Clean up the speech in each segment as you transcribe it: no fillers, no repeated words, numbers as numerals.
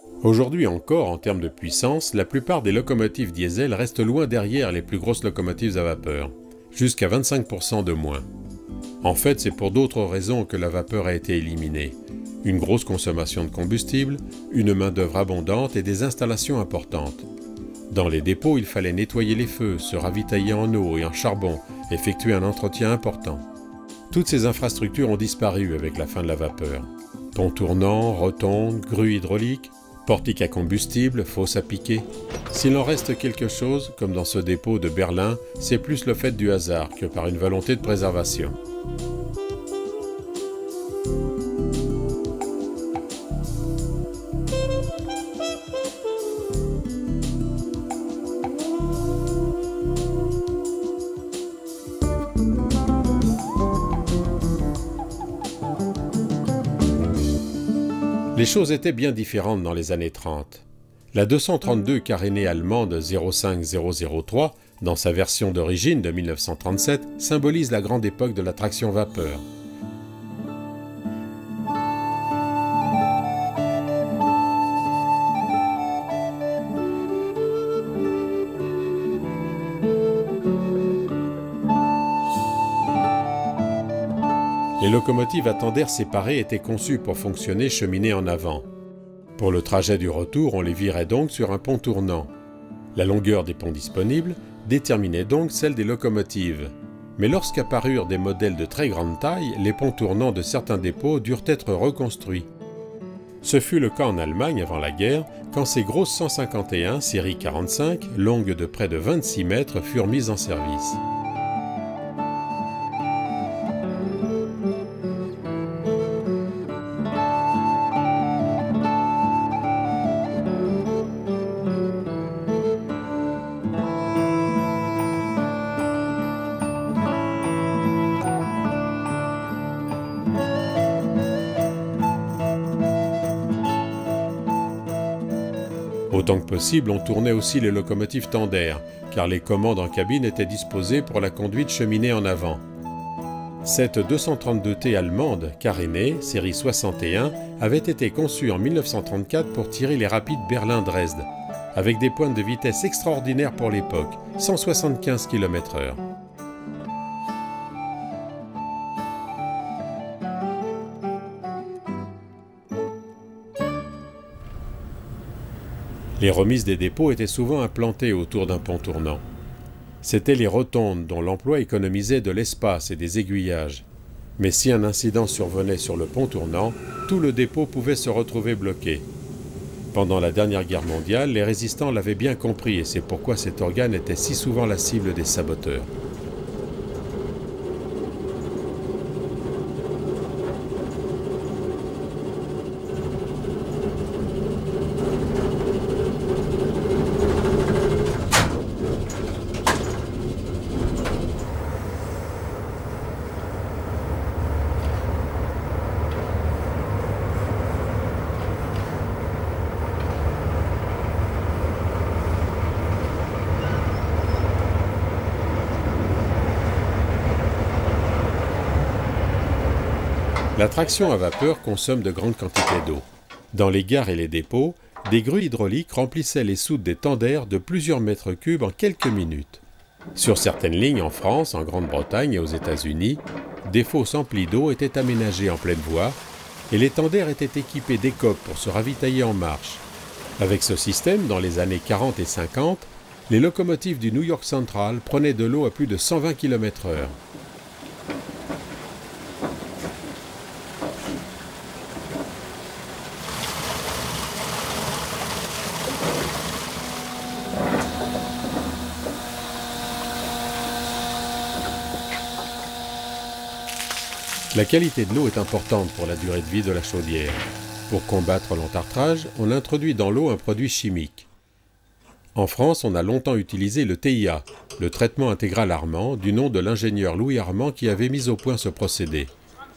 Aujourd'hui encore, en termes de puissance, la plupart des locomotives diesel restent loin derrière les plus grosses locomotives à vapeur, jusqu'à 25% de moins. En fait, c'est pour d'autres raisons que la vapeur a été éliminée. Une grosse consommation de combustible, une main-d'œuvre abondante et des installations importantes. Dans les dépôts, il fallait nettoyer les feux, se ravitailler en eau et en charbon, effectuer un entretien important. Toutes ces infrastructures ont disparu avec la fin de la vapeur. Ponts tournants, rotondes, grues hydrauliques, portiques à combustible, fosses à piquer. S'il en reste quelque chose, comme dans ce dépôt de Berlin, c'est plus le fait du hasard que par une volonté de préservation. Les choses étaient bien différentes dans les années 30. La 232 carénée allemande 05003, dans sa version d'origine de 1937, symbolise la grande époque de la traction vapeur. Les locomotives à tenders séparés étaient conçues pour fonctionner cheminées en avant. Pour le trajet du retour, on les virait donc sur un pont tournant. La longueur des ponts disponibles déterminait donc celle des locomotives. Mais lorsqu'apparurent des modèles de très grande taille, les ponts tournants de certains dépôts durent être reconstruits. Ce fut le cas en Allemagne avant la guerre, quand ces grosses 151 série 45, longues de près de 26 mètres, furent mises en service. Autant que possible, on tournait aussi les locomotives tenders, car les commandes en cabine étaient disposées pour la conduite cheminée en avant. Cette 232T allemande, carénée, série 61, avait été conçue en 1934 pour tirer les rapides Berlin-Dresde, avec des pointes de vitesse extraordinaires pour l'époque, 175 km/h. Les remises des dépôts étaient souvent implantées autour d'un pont tournant. C'étaient les rotondes dont l'emploi économisait de l'espace et des aiguillages. Mais si un incident survenait sur le pont tournant, tout le dépôt pouvait se retrouver bloqué. Pendant la dernière guerre mondiale, les résistants l'avaient bien compris et c'est pourquoi cet organe était si souvent la cible des saboteurs. La traction à vapeur consomme de grandes quantités d'eau. Dans les gares et les dépôts, des grues hydrauliques remplissaient les soutes des tenders de plusieurs mètres cubes en quelques minutes. Sur certaines lignes en France, en Grande-Bretagne et aux États-Unis, des fosses emplies d'eau étaient aménagées en pleine voie et les tenders étaient équipés d'écoques pour se ravitailler en marche. Avec ce système, dans les années 40 et 50, les locomotives du New York Central prenaient de l'eau à plus de 120 km/h. La qualité de l'eau est importante pour la durée de vie de la chaudière. Pour combattre l'entartrage, on introduit dans l'eau un produit chimique. En France, on a longtemps utilisé le TIA, le traitement intégral Armand, du nom de l'ingénieur Louis Armand qui avait mis au point ce procédé.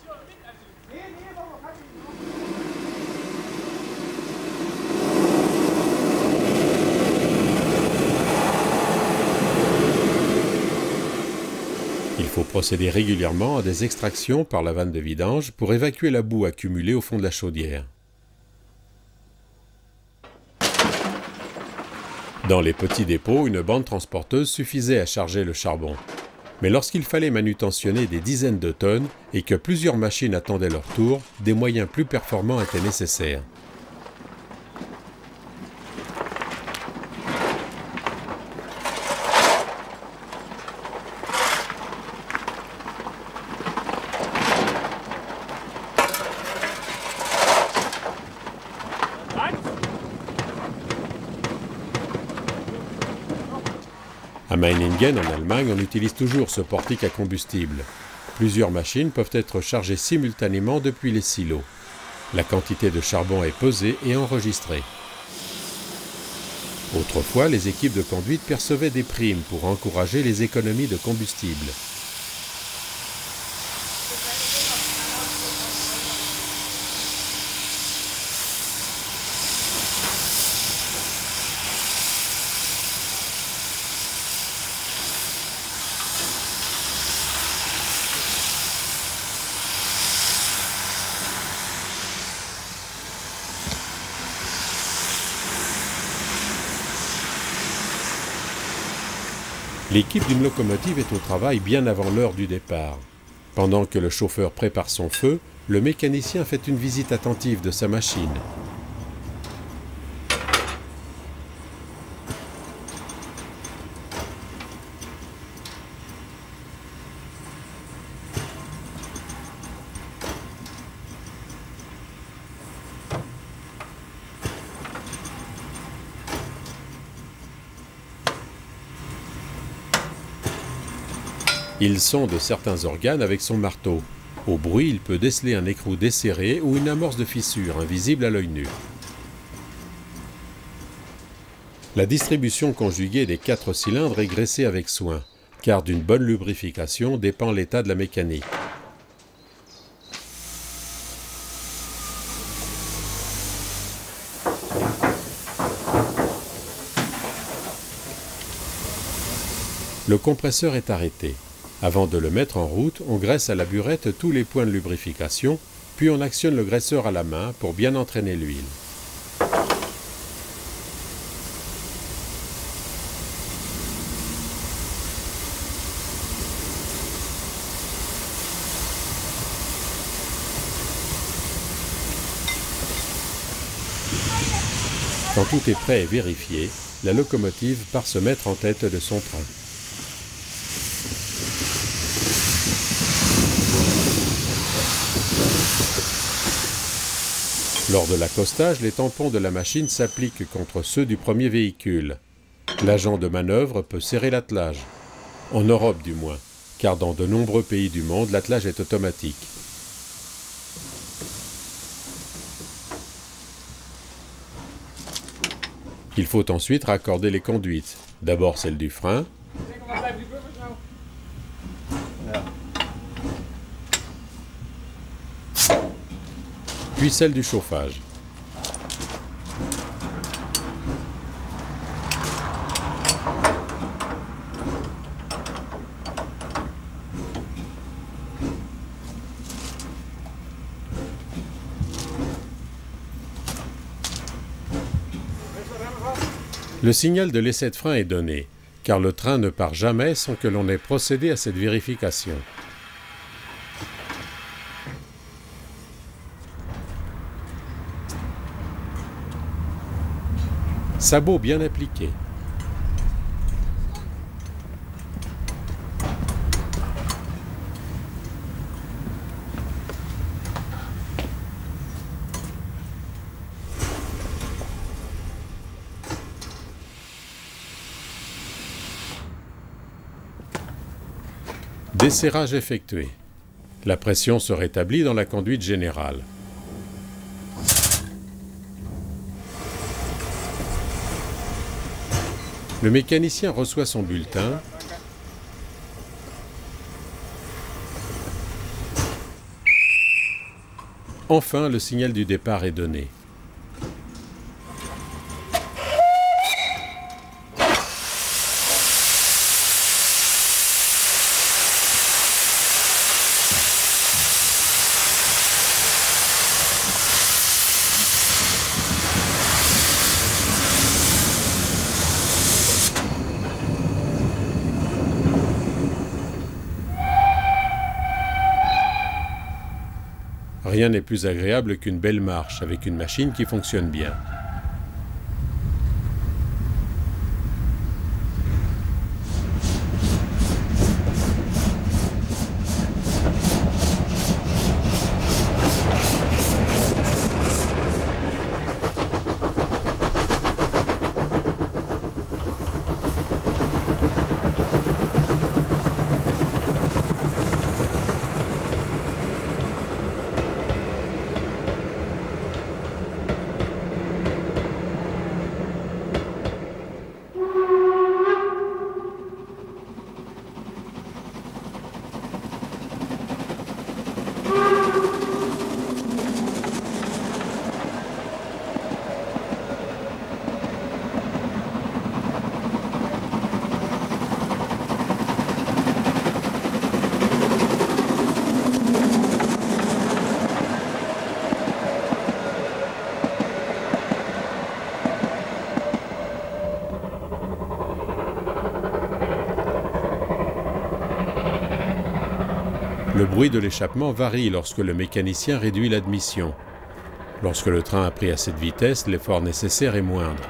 Il faut procéder régulièrement à des extractions par la vanne de vidange pour évacuer la boue accumulée au fond de la chaudière. Dans les petits dépôts, une bande transporteuse suffisait à charger le charbon. Mais lorsqu'il fallait manutentionner des dizaines de tonnes et que plusieurs machines attendaient leur tour, des moyens plus performants étaient nécessaires. À Meiningen, en Allemagne, on utilise toujours ce portique à combustible. Plusieurs machines peuvent être chargées simultanément depuis les silos. La quantité de charbon est pesée et enregistrée. Autrefois, les équipes de conduite percevaient des primes pour encourager les économies de combustible. L'équipe d'une locomotive est au travail bien avant l'heure du départ. Pendant que le chauffeur prépare son feu, le mécanicien fait une visite attentive de sa machine. Il sonde certains organes avec son marteau. Au bruit, il peut déceler un écrou desserré ou une amorce de fissure invisible à l'œil nu. La distribution conjuguée des 4 cylindres est graissée avec soin, car d'une bonne lubrification dépend l'état de la mécanique. Le compresseur est arrêté. Avant de le mettre en route, on graisse à la burette tous les points de lubrification, puis on actionne le graisseur à la main pour bien entraîner l'huile. Quand tout est prêt et vérifié, la locomotive part se mettre en tête de son train. Lors de l'accostage, les tampons de la machine s'appliquent contre ceux du premier véhicule. L'agent de manœuvre peut serrer l'attelage, en Europe du moins, car dans de nombreux pays du monde, l'attelage est automatique. Il faut ensuite raccorder les conduites, d'abord celle du frein, puis celle du chauffage. Le signal de l'essai de frein est donné, car le train ne part jamais sans que l'on ait procédé à cette vérification. Sabots bien appliqués. Desserrage effectué. La pression se rétablit dans la conduite générale. Le mécanicien reçoit son bulletin. Enfin, le signal du départ est donné. Rien n'est plus agréable qu'une belle marche avec une machine qui fonctionne bien. Le bruit de l'échappement varie lorsque le mécanicien réduit l'admission. Lorsque le train a pris à cette vitesse, l'effort nécessaire est moindre.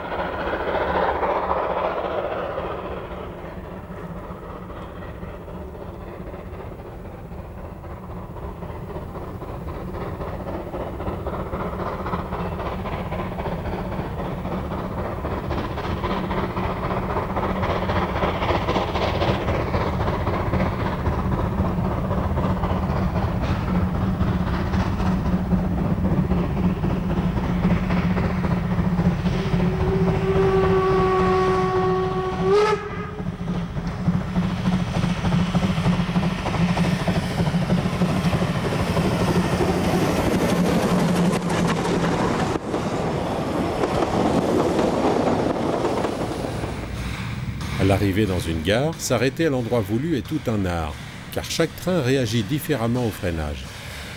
À l'arrivée dans une gare, s'arrêter à l'endroit voulu est tout un art, car chaque train réagit différemment au freinage.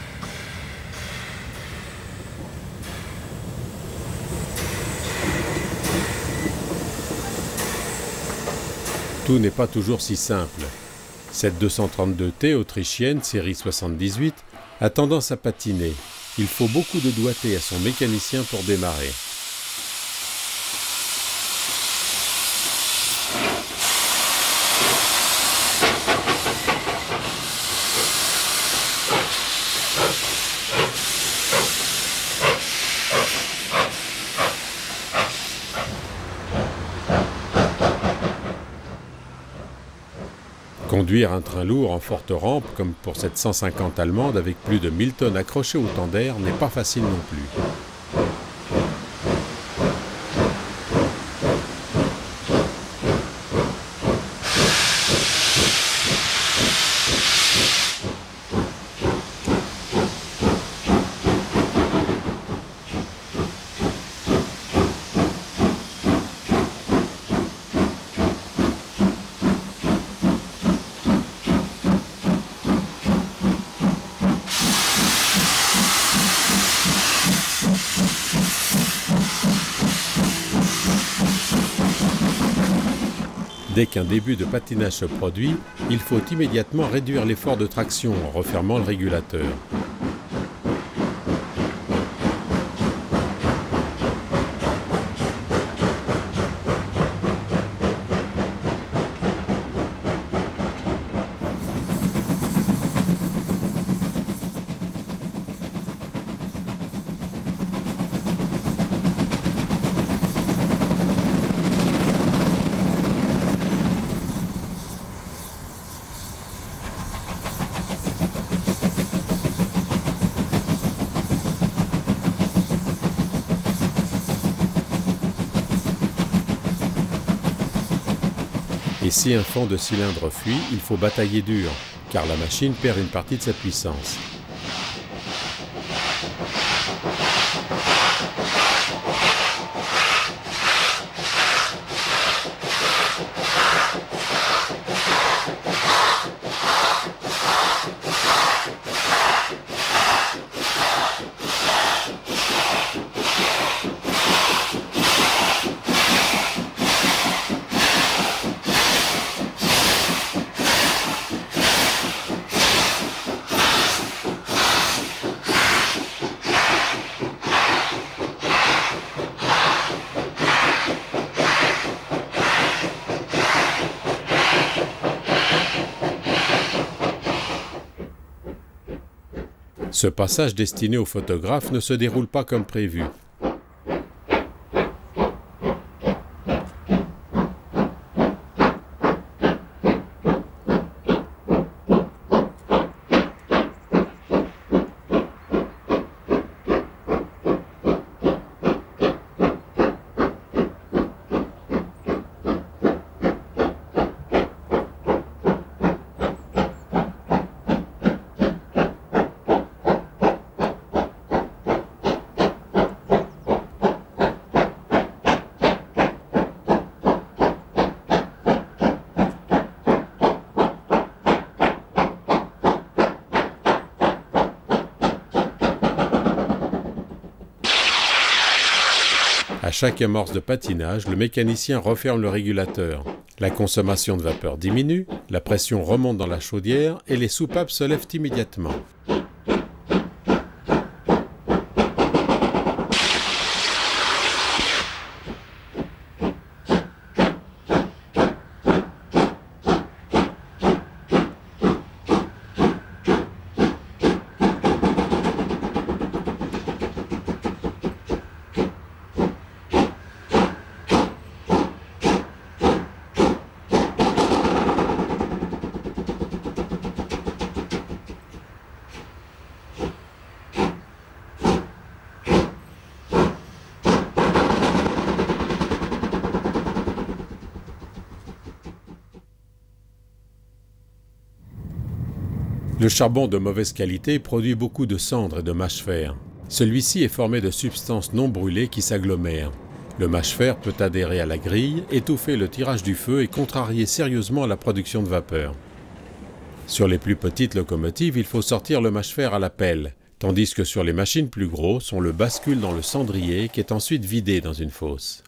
Tout n'est pas toujours si simple. Cette 232T autrichienne, série 78, a tendance à patiner. Il faut beaucoup de doigté à son mécanicien pour démarrer. Conduire un train lourd en forte rampe, comme pour cette 150 allemande avec plus de 1000 tonnes accrochées au tender, n'est pas facile non plus. Dès qu'un début de patinage se produit, il faut immédiatement réduire l'effort de traction en refermant le régulateur. Et si un fond de cylindre fuit, il faut batailler dur, car la machine perd une partie de sa puissance. Ce passage destiné aux photographes ne se déroule pas comme prévu. À chaque amorce de patinage, le mécanicien referme le régulateur. La consommation de vapeur diminue, la pression remonte dans la chaudière et les soupapes se lèvent immédiatement. Le charbon de mauvaise qualité produit beaucoup de cendres et de mâche-fer. Celui-ci est formé de substances non brûlées qui s'agglomèrent. Le mâche-fer peut adhérer à la grille, étouffer le tirage du feu et contrarier sérieusement la production de vapeur. Sur les plus petites locomotives, il faut sortir le mâche-fer à la pelle, tandis que sur les machines plus grosses, on le bascule dans le cendrier qui est ensuite vidé dans une fosse.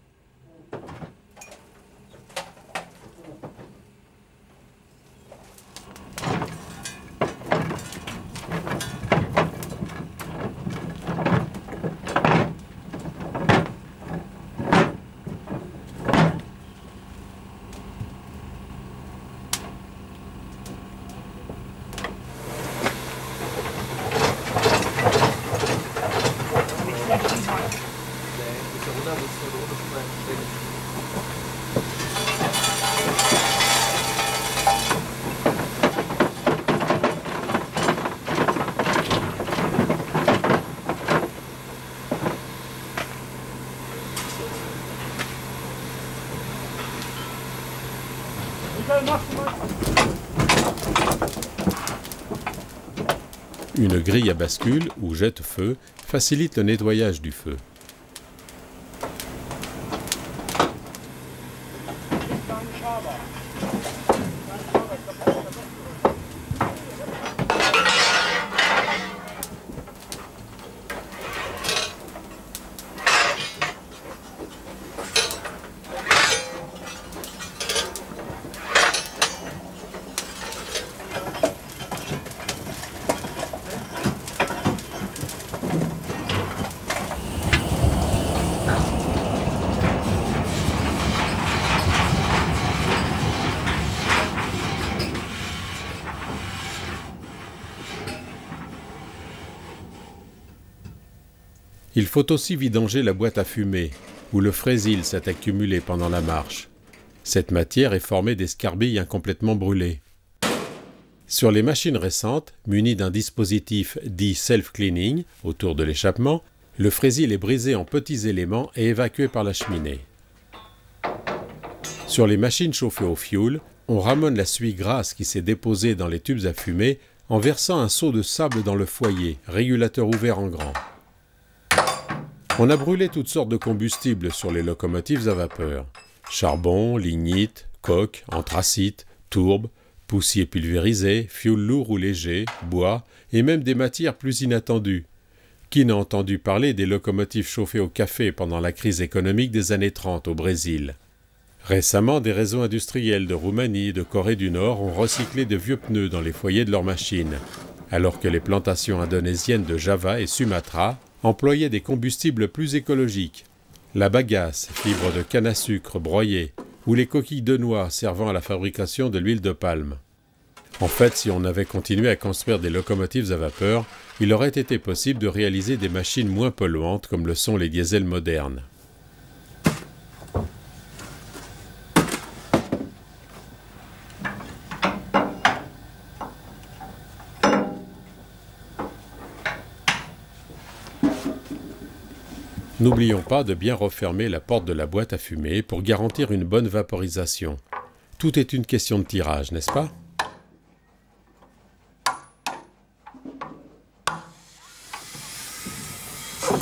Une grille à bascule ou jette-feu facilite le nettoyage du feu. Il faut aussi vidanger la boîte à fumée, où le frésil s'est accumulé pendant la marche. Cette matière est formée d'escarbilles incomplètement brûlées. Sur les machines récentes, munies d'un dispositif dit self-cleaning autour de l'échappement, le frésil est brisé en petits éléments et évacué par la cheminée. Sur les machines chauffées au fioul, on ramène la suie grasse qui s'est déposée dans les tubes à fumer en versant un seau de sable dans le foyer, régulateur ouvert en grand. On a brûlé toutes sortes de combustibles sur les locomotives à vapeur. Charbon, lignite, coke, anthracite, tourbe, poussier pulvérisé, fioul lourd ou léger, bois et même des matières plus inattendues. Qui n'a entendu parler des locomotives chauffées au café pendant la crise économique des années 30 au Brésil? Récemment, des réseaux industriels de Roumanie et de Corée du Nord ont recyclé de vieux pneus dans les foyers de leurs machines, alors que les plantations indonésiennes de Java et Sumatra employaient des combustibles plus écologiques. La bagasse, fibre de canne à sucre broyée, ou les coquilles de noix servant à la fabrication de l'huile de palme. En fait, si on avait continué à construire des locomotives à vapeur, il aurait été possible de réaliser des machines moins polluantes comme le sont les diesels modernes. N'oublions pas de bien refermer la porte de la boîte à fumer pour garantir une bonne vaporisation. Tout est une question de tirage, n'est-ce pas ?